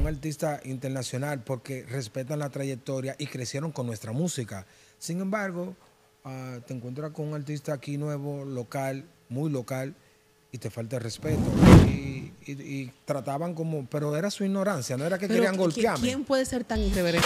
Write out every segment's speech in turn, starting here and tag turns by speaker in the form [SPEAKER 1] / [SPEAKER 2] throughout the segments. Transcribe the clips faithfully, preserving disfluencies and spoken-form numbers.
[SPEAKER 1] artista internacional porque respetan la trayectoria y crecieron con nuestra música. Sin embargo, uh, te encuentras con un artista aquí nuevo, local, muy local, y te falta el respeto. Y, y, y trataban como, pero era su ignorancia, no era que
[SPEAKER 2] pero
[SPEAKER 1] querían golpearme.
[SPEAKER 2] ¿Quién puede ser tan irreverente?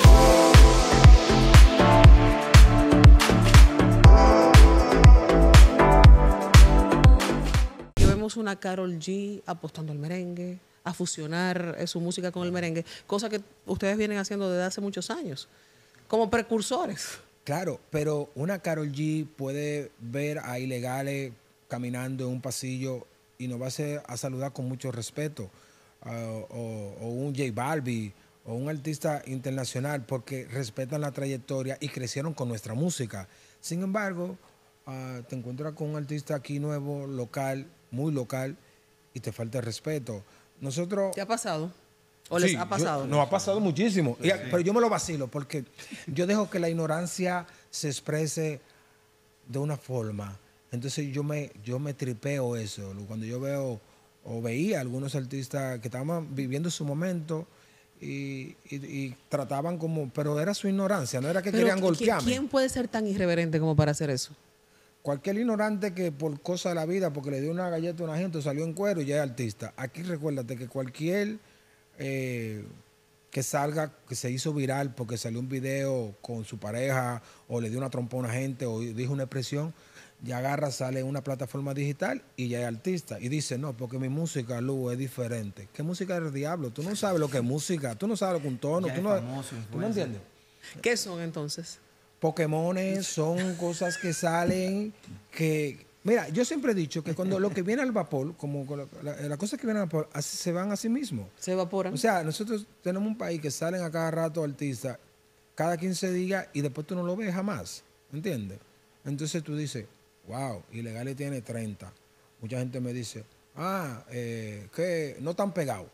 [SPEAKER 2] Vemos una Karol G apostando al merengue, a fusionar su música con el merengue, cosa que ustedes vienen haciendo desde hace muchos años, como precursores.
[SPEAKER 1] Claro, pero una Karol G puede ver a ilegales caminando en un pasillo y nos va a, hacer, a saludar con mucho respeto, uh, o, o un J Balvin, o un artista internacional, porque respetan la trayectoria y crecieron con nuestra música. Sin embargo, uh, te encuentras con un artista aquí nuevo, local, muy local, y te falta el respeto. Nosotros...
[SPEAKER 2] ¿Te ha pasado? ¿O
[SPEAKER 1] sí,
[SPEAKER 2] les ha pasado?
[SPEAKER 1] Yo, nos ha pasado muchísimo. Sí, y, sí. Pero yo me lo vacilo porque yo dejo que la ignorancia se exprese de una forma. Entonces yo me, yo me tripeo eso. Cuando yo veo o veía algunos artistas que estaban viviendo su momento y, y, y trataban como... Pero era su ignorancia, no era que
[SPEAKER 2] pero
[SPEAKER 1] querían golpearme.
[SPEAKER 2] ¿Quién puede ser tan irreverente como para hacer eso?
[SPEAKER 1] Cualquier ignorante que por cosa de la vida, porque le dio una galleta a una gente, salió en cuero y ya es artista. Aquí recuérdate que cualquier eh, que salga, que se hizo viral porque salió un video con su pareja o le dio una trompa a una gente o dijo una expresión, ya agarra, sale en una plataforma digital y ya es artista. Y dice, no, porque mi música, Lu, es diferente. ¿Qué música del diablo? Tú no sabes lo que es música, tú no sabes lo que es un tono, tú no, famoso, ¿tú no entiendes?
[SPEAKER 2] ¿Qué son entonces?
[SPEAKER 1] Pokémones son cosas que salen que... Mira, yo siempre he dicho que cuando lo que viene al vapor, como las la, la cosas que vienen al vapor, así, se van a sí mismos.
[SPEAKER 2] Se evaporan.
[SPEAKER 1] O sea, nosotros tenemos un país que salen a cada rato artistas, cada quince días, y después tú no lo ves jamás. ¿Entiendes? Entonces tú dices, wow, Ilegales tiene treinta. Mucha gente me dice, ah, eh, que no están pegados.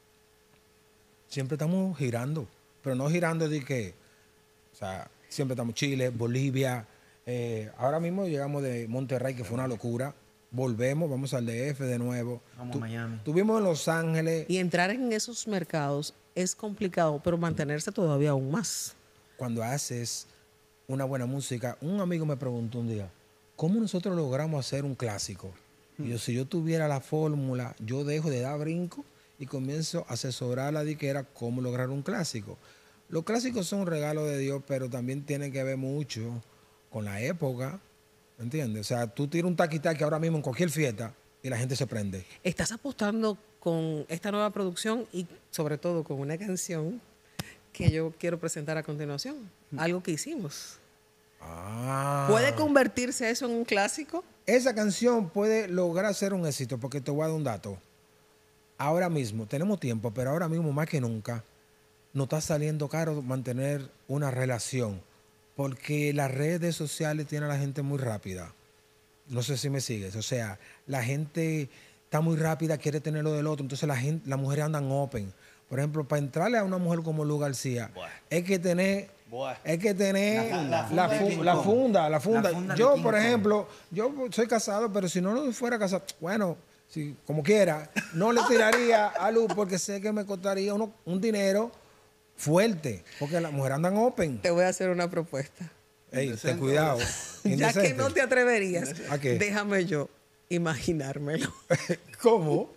[SPEAKER 1] Siempre estamos girando, pero no girando de que, o sea... Siempre estamos Chile, Bolivia. Eh, ahora mismo llegamos de Monterrey, que fue una locura. Volvemos, vamos al D F de nuevo.
[SPEAKER 3] Vamos a Miami.
[SPEAKER 1] Estuvimos en Los Ángeles.
[SPEAKER 2] Y entrar en esos mercados es complicado, pero mantenerse todavía aún más.
[SPEAKER 1] Cuando haces una buena música, un amigo me preguntó un día, ¿cómo nosotros logramos hacer un clásico? Mm. Y yo, si yo tuviera la fórmula, yo dejo de dar brinco y comienzo a asesorar a la diquera cómo lograr un clásico. Los clásicos son un regalo de Dios, pero también tienen que ver mucho con la época, ¿entiendes? O sea, tú tiras un taquitaqui ahora mismo en cualquier fiesta y la gente se prende.
[SPEAKER 2] Estás apostando con esta nueva producción y sobre todo con una canción que yo quiero presentar a continuación, algo que hicimos.
[SPEAKER 1] Ah.
[SPEAKER 2] ¿Puede convertirse eso en un clásico?
[SPEAKER 1] Esa canción puede lograr ser un éxito, porque te voy a dar un dato. Ahora mismo, tenemos tiempo, pero ahora mismo más que nunca, no está saliendo caro mantener una relación, porque las redes sociales tienen a la gente muy rápida. No sé si me sigues. O sea, la gente está muy rápida, quiere tener lo del otro, entonces la gente, las mujeres andan open. Por ejemplo, para entrarle a una mujer como Lu García, Buah. hay que tener, Buah. hay que tener la funda, la, fu la, funda, la funda. La funda yo, por ejemplo, yo soy casado, pero si no, no fuera casado, bueno, si, como quiera, no le tiraría a Lu porque sé que me costaría uno, un dinero fuerte, porque las mujeres andan open.
[SPEAKER 2] Te voy a hacer una propuesta.
[SPEAKER 1] Ey, ten cuidado.
[SPEAKER 2] Ya que no te atreverías,
[SPEAKER 1] ¿A qué?
[SPEAKER 2] Déjame yo imaginármelo.
[SPEAKER 1] ¿Cómo?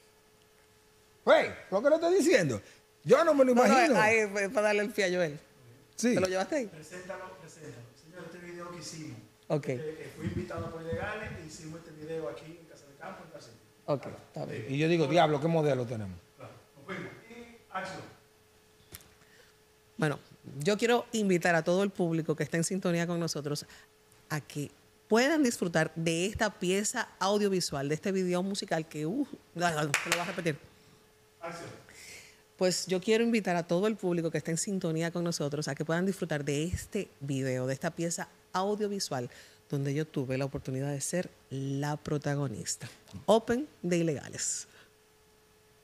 [SPEAKER 1] Güey, ¿lo que le estoy diciendo? Yo no me lo imagino.
[SPEAKER 2] No, no, ahí, para darle el pie a Joel.
[SPEAKER 1] Sí.
[SPEAKER 2] ¿Te lo llevaste ahí?
[SPEAKER 3] Preséntalo, preséntalo. Señor, este video que hicimos.
[SPEAKER 2] Ok.
[SPEAKER 3] Eh, fui invitado por Ilegales y hicimos este video aquí en Casa de Campo, en Casa de
[SPEAKER 2] Ok, está bien.
[SPEAKER 1] Y yo digo, diablo, ¿qué modelo tenemos?
[SPEAKER 3] Claro, nos fuimos. Y acción.
[SPEAKER 2] Bueno, yo quiero invitar a todo el público que está en sintonía con nosotros a que puedan disfrutar de esta pieza audiovisual, de este video musical que, uh, no, no, no, te lo voy a repetir.
[SPEAKER 3] Acción.
[SPEAKER 2] Pues yo quiero invitar a todo el público que está en sintonía con nosotros a que puedan disfrutar de este video, de esta pieza audiovisual, donde yo tuve la oportunidad de ser la protagonista. Open de Ilegales.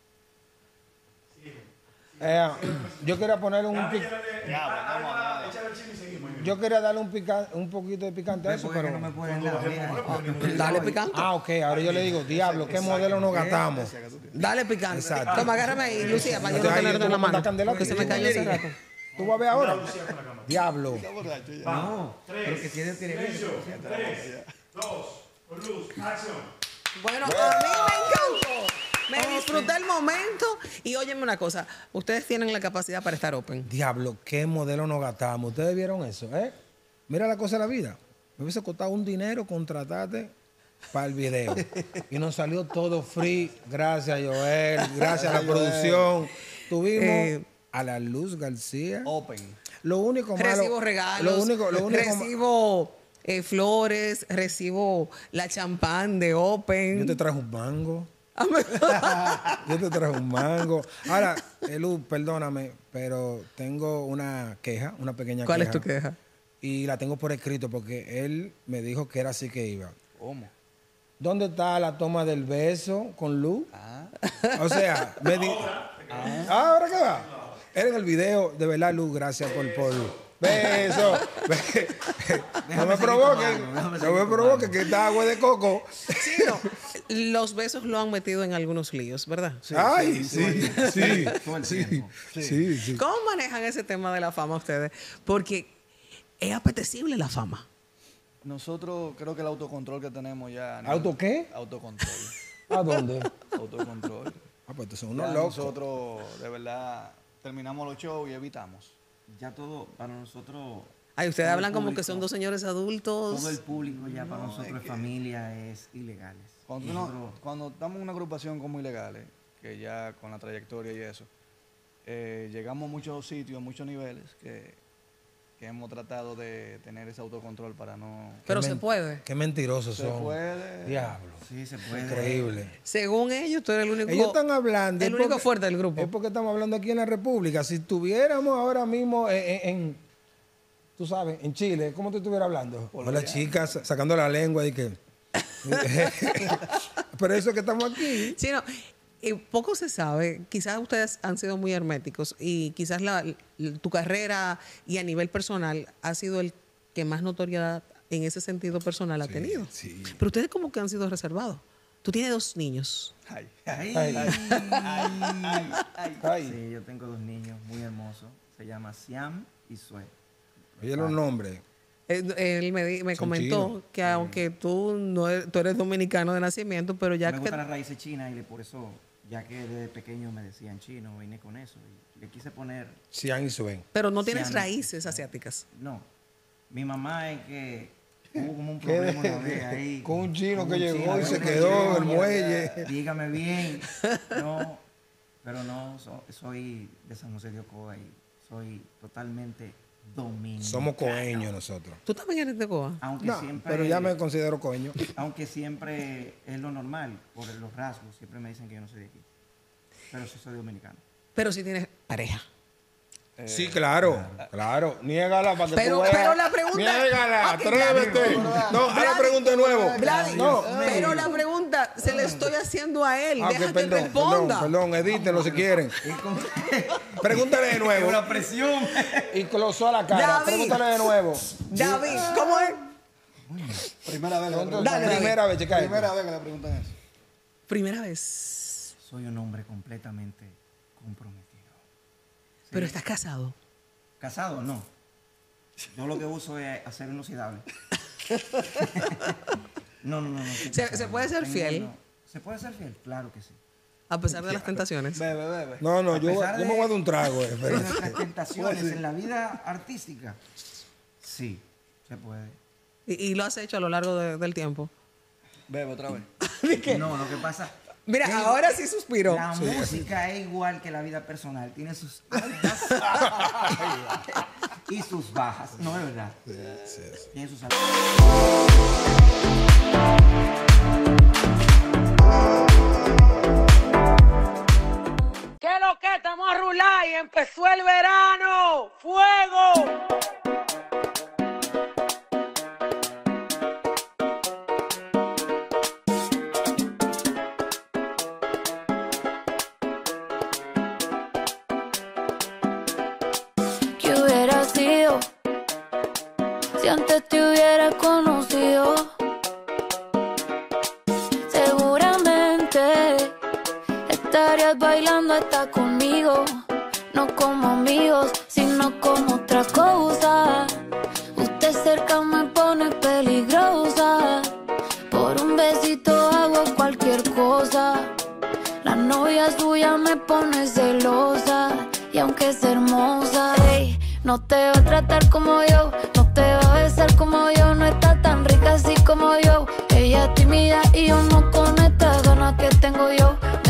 [SPEAKER 1] Eh, yo quería poner un...
[SPEAKER 3] Ya, ya, ya, ya,
[SPEAKER 1] Yo quería darle un, pica, un poquito de picante a eso, pero...
[SPEAKER 4] no me pueden dar.
[SPEAKER 2] Dale picante.
[SPEAKER 1] Ah, ok. Ahora yo le digo, diablo, ¿qué modelo nos gastamos?
[SPEAKER 2] Dale picante.
[SPEAKER 1] Exacto.
[SPEAKER 2] Toma, agárrame ahí, Lucía, para yo no
[SPEAKER 1] Entonces, ahí
[SPEAKER 2] tenerlo
[SPEAKER 1] tú
[SPEAKER 2] en la
[SPEAKER 1] me
[SPEAKER 2] mano.
[SPEAKER 1] mandas candela,
[SPEAKER 2] Que se me
[SPEAKER 1] tú
[SPEAKER 2] cayó hace rato.
[SPEAKER 1] ¿Tú vas a ver ahora? Diablo.
[SPEAKER 4] No, pero que tiene
[SPEAKER 3] Silencio. Tres, dos, con luz, acción.
[SPEAKER 2] Bueno, a mí me encantó. Me disfruté el momento. Y óyeme una cosa, ustedes tienen la capacidad para estar open.
[SPEAKER 1] Diablo, ¿qué modelo nos gastamos? ¿Ustedes vieron eso, eh? Mira la cosa de la vida. Me hubiese costado un dinero contratarte para el video. Y nos salió todo free. Gracias, Joel. Gracias a la producción. Tuvimos
[SPEAKER 2] Eh,
[SPEAKER 1] a la Luz García.
[SPEAKER 5] Open.
[SPEAKER 1] Lo único malo...
[SPEAKER 2] Recibo regalos,
[SPEAKER 1] Lo único, lo único ma-
[SPEAKER 2] recibo eh, flores, recibo la champán de Open.
[SPEAKER 1] Yo te traje un mango. Yo te traje un mango. Ahora, Luz, perdóname, pero tengo una queja, una pequeña
[SPEAKER 2] ¿Cuál
[SPEAKER 1] queja.
[SPEAKER 2] es tu queja?
[SPEAKER 1] Y la tengo por escrito porque él me dijo que era así que iba.
[SPEAKER 5] ¿Cómo?
[SPEAKER 1] ¿Dónde está la toma del beso con Luz?
[SPEAKER 5] Ah.
[SPEAKER 1] O sea, me di... Ah, ¿ahora qué va? Era en el video, de verdad, Luz, gracias por... por beso. No me provoquen, no me provoquen que está agua de coco.
[SPEAKER 2] Sí, no. Los besos lo han metido en algunos líos, ¿verdad?
[SPEAKER 1] Ay, sí, sí,
[SPEAKER 4] Todo el
[SPEAKER 1] sí,
[SPEAKER 4] tiempo.
[SPEAKER 1] sí, sí.
[SPEAKER 2] ¿Cómo manejan ese tema de la fama ustedes? Porque es apetecible la fama.
[SPEAKER 5] Nosotros creo que el autocontrol que tenemos ya... ¿no?
[SPEAKER 1] ¿Auto qué?
[SPEAKER 5] Autocontrol.
[SPEAKER 1] ¿A dónde?
[SPEAKER 5] Autocontrol.
[SPEAKER 1] Ah, pues estos son
[SPEAKER 5] Ya
[SPEAKER 1] unos locos.
[SPEAKER 5] nosotros, de verdad, terminamos los shows y evitamos.
[SPEAKER 4] Ya todo, para nosotros,
[SPEAKER 2] Ay, ustedes
[SPEAKER 4] todo el
[SPEAKER 2] hablan como que
[SPEAKER 4] público,
[SPEAKER 2] son dos señores adultos.
[SPEAKER 4] todo el público ya para nosotros es familia, es ilegales.
[SPEAKER 5] Cuando, uno- cuando estamos en una agrupación como Ilegales, que ya con la trayectoria y eso, eh, llegamos a muchos sitios, a muchos niveles, que, que hemos tratado de tener ese autocontrol para no...
[SPEAKER 2] Pero
[SPEAKER 1] Qué
[SPEAKER 2] se
[SPEAKER 1] men-
[SPEAKER 2] puede.
[SPEAKER 1] Qué mentirosos
[SPEAKER 5] Se
[SPEAKER 1] son.
[SPEAKER 5] puede.
[SPEAKER 1] Diablo.
[SPEAKER 4] Sí, se puede.
[SPEAKER 1] Increíble.
[SPEAKER 2] Según ellos, tú eres el único,
[SPEAKER 1] Ellos están hablando.
[SPEAKER 2] el
[SPEAKER 1] es
[SPEAKER 2] único
[SPEAKER 1] porque-
[SPEAKER 2] fuerte del grupo.
[SPEAKER 1] Es porque estamos hablando aquí en la República. Si estuviéramos ahora mismo en, en- en- tú sabes, en Chile, ¿cómo te estuviera hablando? Con las chicas sacando la lengua y que... Pero eso que estamos aquí.
[SPEAKER 2] Sí, no, y poco se sabe. Quizás ustedes han sido muy herméticos y quizás la, la- tu carrera y a nivel personal ha sido el que más notoriedad en ese sentido personal ha tenido.
[SPEAKER 1] sí.
[SPEAKER 2] Pero ustedes como que han sido reservados. Tú tienes dos niños.
[SPEAKER 5] Ay,
[SPEAKER 4] Ay,
[SPEAKER 1] Ay.
[SPEAKER 4] ay,
[SPEAKER 1] Ay.
[SPEAKER 4] Sí, yo tengo dos niños muy hermosos. Se llama Siam y Sue.
[SPEAKER 1] Oye los nombres.
[SPEAKER 2] Él, él me, di- me
[SPEAKER 1] Son
[SPEAKER 2] comentó
[SPEAKER 1] chinos.
[SPEAKER 2] que aunque tú no eres, tú eres dominicano de nacimiento, pero ya
[SPEAKER 4] me
[SPEAKER 2] que...
[SPEAKER 4] gustan las raíces chinas y le- por eso, ya que desde pequeño me decían chino, vine con eso. Y le quise poner,
[SPEAKER 1] Sian y Suen.
[SPEAKER 2] Pero no tienes
[SPEAKER 4] Siam.
[SPEAKER 2] raíces asiáticas.
[SPEAKER 4] no. Mi mamá es que hubo como un
[SPEAKER 1] ¿Qué
[SPEAKER 4] problema
[SPEAKER 1] de-
[SPEAKER 4] una vez ahí.
[SPEAKER 1] con un chino
[SPEAKER 4] con
[SPEAKER 1] que
[SPEAKER 4] un
[SPEAKER 1] llegó
[SPEAKER 4] chino
[SPEAKER 1] y se
[SPEAKER 4] que
[SPEAKER 1] quedó
[SPEAKER 4] llegó,
[SPEAKER 1] en el muelle.
[SPEAKER 4] Dígame bien. No, pero no, so- soy de San José de Ocoa y soy totalmente dominicano.
[SPEAKER 1] Somos coeños nosotros.
[SPEAKER 2] ¿Tú también eres de Goa?
[SPEAKER 4] Aunque
[SPEAKER 1] No,
[SPEAKER 4] siempre,
[SPEAKER 1] pero ya me considero coeño.
[SPEAKER 4] aunque siempre es lo normal, por los rasgos, siempre me dicen que yo no soy de aquí. Pero sí soy dominicano.
[SPEAKER 2] Pero si tienes pareja.
[SPEAKER 1] Sí, claro, claro. Niégala para que
[SPEAKER 2] Pero-
[SPEAKER 1] tú veas.
[SPEAKER 2] pero la pregunta-
[SPEAKER 1] Niégala,
[SPEAKER 2] Ok,
[SPEAKER 1] atrévete. No, haz la pregunta de nuevo.
[SPEAKER 2] Vladi,
[SPEAKER 1] No.
[SPEAKER 2] pero la pregunta se le estoy haciendo a él.
[SPEAKER 1] Ah, ok,
[SPEAKER 2] Deja que
[SPEAKER 1] perdón, perdón,
[SPEAKER 2] responda.
[SPEAKER 1] perdón, edítenlo si quieren.
[SPEAKER 4] Y con
[SPEAKER 1] Pregúntale de nuevo.
[SPEAKER 4] la presión.
[SPEAKER 1] Y closó a la cara.
[SPEAKER 2] David.
[SPEAKER 1] Pregúntale de nuevo.
[SPEAKER 2] David, ¿cómo es?
[SPEAKER 5] primera vez que le
[SPEAKER 1] Entonces,
[SPEAKER 5] preguntan
[SPEAKER 2] Dale,
[SPEAKER 1] primera vez, chica.
[SPEAKER 5] Primera vez que le preguntan eso.
[SPEAKER 2] Primera vez.
[SPEAKER 4] Soy un hombre completamente comprometido.
[SPEAKER 2] Pero estás casado.
[SPEAKER 4] ¿Casado? No. Yo lo que uso es hacer inoxidable. No, no, no. no estoy
[SPEAKER 2] ¿Se-
[SPEAKER 4] casado.
[SPEAKER 2] se puede ser
[SPEAKER 4] Tengo
[SPEAKER 2] fiel?
[SPEAKER 4] uno- ¿Se puede ser fiel? Claro que sí.
[SPEAKER 2] A pesar de las tentaciones.
[SPEAKER 5] Bebe, bebe.
[SPEAKER 1] No, no,
[SPEAKER 4] A
[SPEAKER 1] yo,
[SPEAKER 4] pesar
[SPEAKER 1] yo me
[SPEAKER 4] de-
[SPEAKER 1] voy a dar un trago. eh,
[SPEAKER 4] De
[SPEAKER 1] espérate.
[SPEAKER 4] nuestras tentaciones en la vida artística, sí, se puede.
[SPEAKER 2] Y, y lo has hecho a lo largo de- del tiempo.
[SPEAKER 5] Bebe otra vez.
[SPEAKER 4] No, lo que pasa...
[SPEAKER 2] Mira,
[SPEAKER 4] es-
[SPEAKER 2] ahora sí suspiro.
[SPEAKER 4] La música es igual que la vida personal, tiene sus altas y sus bajas, ¿no es verdad? Tiene sus altas.
[SPEAKER 6] ¿Qué lo que estamos a rular y empezó el verano? ¡Fuego!
[SPEAKER 7] ¿Qué hubiera sido antes te hubiera conocido, seguramente estarías bailando hasta conmigo. No como amigos, sino como otra cosa. Usted cerca me pone peligrosa. Por un besito hago cualquier cosa. La novia suya me pone celosa. Y aunque es hermosa, ey, no te va a tratar como yo, no te va a besar como yo, no está tan rica así como yo. Ella es tímida y yo no con estas ganas que tengo yo.